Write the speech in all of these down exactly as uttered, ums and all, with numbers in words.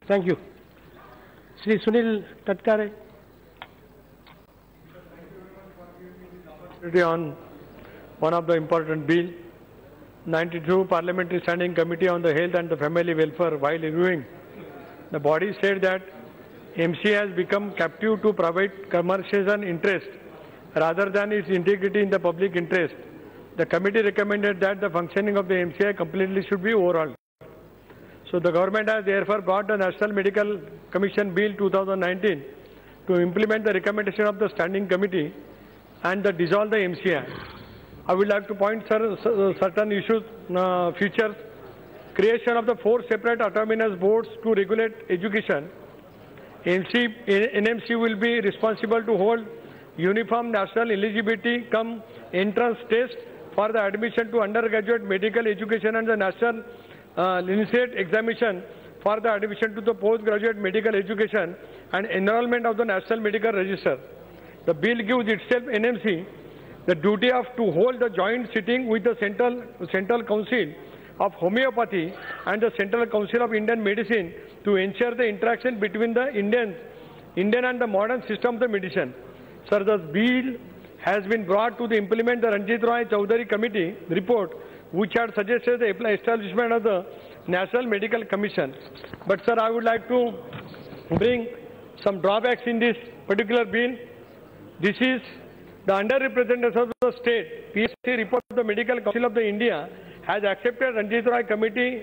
Thank you. Shri Sunil Tatkare. On one of the important bill, ninety-two Parliamentary Standing Committee on the Health and the Family Welfare, while reviewing, the body said that M C I has become captive to private commercial interest rather than its integrity in the public interest. The committee recommended that the functioning of the M C I completely should be overhauled. So the government has therefore brought the National Medical Commission Bill two thousand nineteen to implement the recommendation of the Standing Committee and the dissolve the M C I. I would like to point certain issues, uh, features, creation of the four separate autonomous boards to regulate education. N M C will be responsible to hold uniform national eligibility cum entrance test for the admission to undergraduate medical education and the national uh, licentiate examination for the admission to the postgraduate medical education and enrollment of the National Medical Register. The bill gives itself N M C the duty of to hold the joint sitting with the Central, Central Council of Homeopathy and the Central Council of Indian Medicine to ensure the interaction between the Indians, Indian and the modern system of the medicine. Sir, the bill has been brought to the implement the Ranjit Roy Chowdhury Committee report, which had suggested the establishment of the National Medical Commission. But sir, I would like to bring some drawbacks in this particular bill. This is the underrepresentation of the state. P S C report of the Medical Council of the India has accepted Ranjit Roy Committee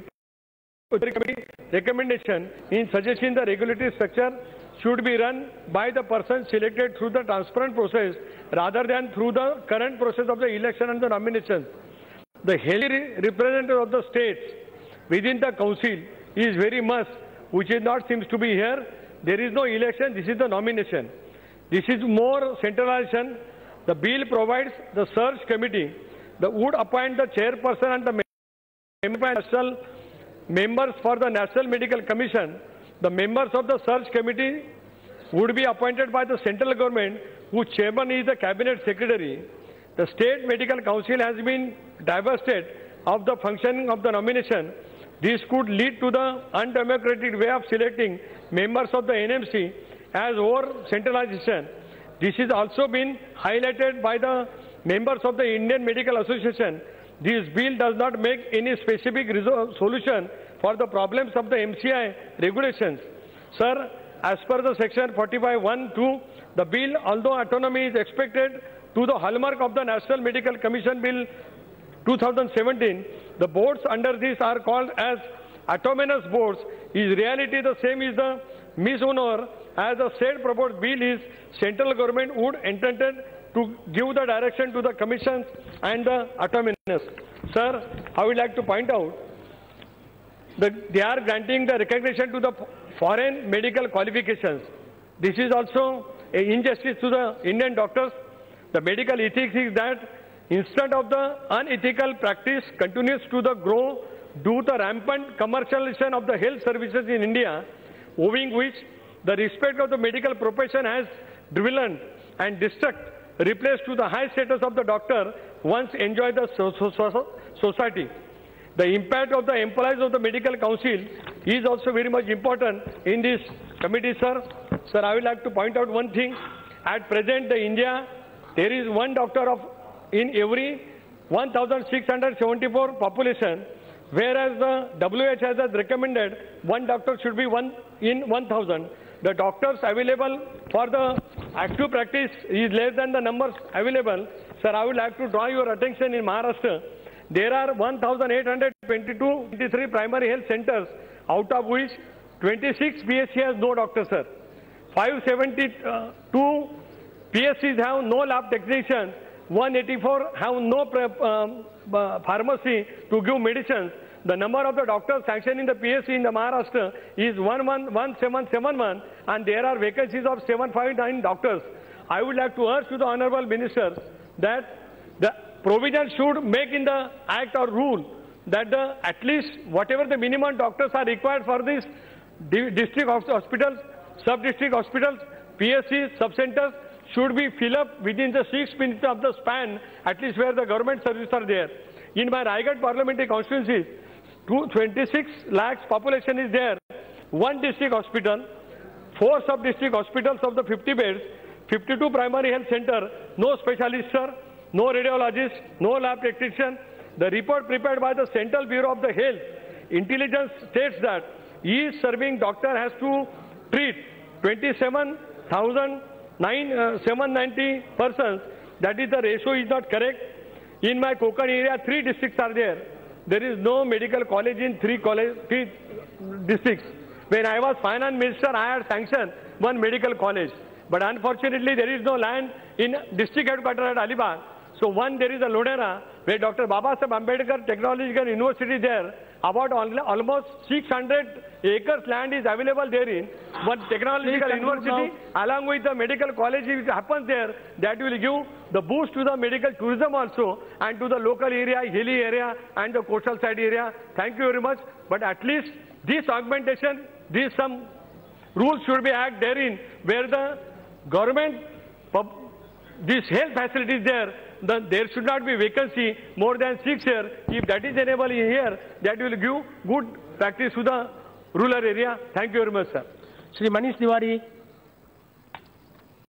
recommendation in suggesting the regulatory structure should be run by the person selected through the transparent process rather than through the current process of the election and the nomination. The healthy representative of the states within the council is very much, which is not seems to be here. There is no election, this is the nomination. This is more centralization. The bill provides the search committee that would appoint the chairperson and the national members for the National Medical Commission. The members of the search committee would be appointed by the central government, whose chairman is the cabinet secretary. The State Medical Council has been divested of the functioning of the nomination. This could lead to the undemocratic way of selecting members of the N M C as over centralization. This has also been highlighted by the members of the Indian Medical Association. This bill does not make any specific solution for the problems of the M C I regulations. Sir, as per the section forty-five one two, the bill, although autonomy is expected to the hallmark of the National Medical Commission Bill two thousand seventeen, the boards under this are called as autonomous boards. Is reality the same is the misnomer, as the said proposed bill is central government would intended to give the direction to the commissions and the autonomous. Sir, I would like to point out that they are granting the recognition to the foreign medical qualifications. This is also an injustice to the Indian doctors. The medical ethics is that instead of the unethical practice continues to the grow due to the rampant commercialization of the health services in India, owing which the respect of the medical profession has dwindled and distrust replaced to the high status of the doctor once enjoyed the so so so society. The impact of the employees of the medical council is also very much important in this committee, sir. Sir, I would like to point out one thing. At present, the India, there is one doctor of in every one thousand six hundred seventy-four population, whereas the W H O has recommended one doctor should be one in one thousand. The doctors available for the active practice is less than the numbers available. Sir, I would like to draw your attention in Maharashtra. There are one thousand eight hundred twenty-two, twenty-three primary health centers, out of which twenty-six P S C has no doctor, sir. five hundred seventy-two P S Cs have no lab technicians. one hundred eighty-four have no prep, um, uh, pharmacy to give medicines. The number of the doctors sanctioned in the P S C in the Maharashtra is one one seven seven one, and there are vacancies of seven five nine doctors. I would like to urge to the Honorable Minister that the provision should make in the act or rule that the, at least whatever the minimum doctors are required for these district hospitals, sub-district hospitals, P S Cs, sub-centers should be filled up within the six minutes of the span, at least where the government services are there. In my Raigad parliamentary constituency, twenty-six lakhs population is there. one district hospital, four sub-district hospitals of the fifty beds, fifty-two primary health center, no specialist, sir, no radiologist, no lab technician. The report prepared by the Central Bureau of the Health Intelligence states that each serving doctor has to treat twenty-seven thousand seven hundred ninety persons. That is, the ratio is not correct. In my Konkan area, three districts are there. There is no medical college in three, college, three districts. When I was finance minister, I had sanctioned one medical college. But unfortunately, there is no land in district headquarters at Alibag. So one, there is a Lodera, where Doctor Babasaheb Ambedkar Technological University there. About almost six hundred acres land is available therein. One technological university, along with the medical college, which happens there, that will give the boost to the medical tourism also, and to the local area, hilly area, and the coastal side area. Thank you very much. But at least this augmentation, these some rules should be added therein, where the government, this health facilities there, the, there should not be vacancy more than six here. If that is enabled here, that will give good practice to the rural area. Thank you very much, sir. Shri Manish Tiwari.